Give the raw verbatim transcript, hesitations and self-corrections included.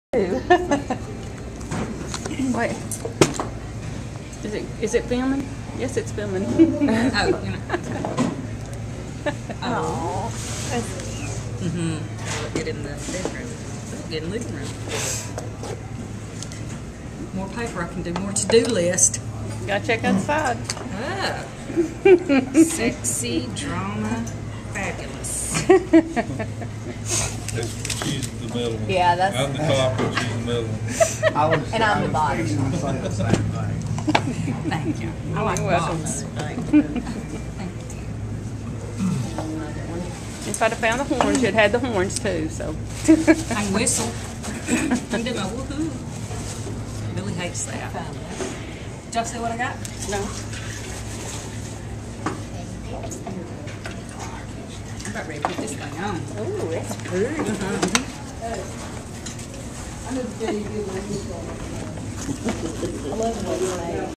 Wait. Is it is it filming? Yes, it's filming. Oh, you know. Oh. Mm-hmm. Get in the bedroom. Get in the living room. More paper. I can do more to-do list. Gotta check outside. Ah. Sexy drama, fabulous. She's the middle one. Yeah, that's- I'm the top and she's the middle one. I was, and I'm the bottom. I'm saying the same thing. Thank you. I like You're welcome. boss. Thank you. If I'd have found the horns, you'd had the horns too. So. I can whistle. I can do my woohoo. Billy hates that. Did y'all see what I got? No. I'm about ready to put this thing on. Oh, that's pretty. I love what you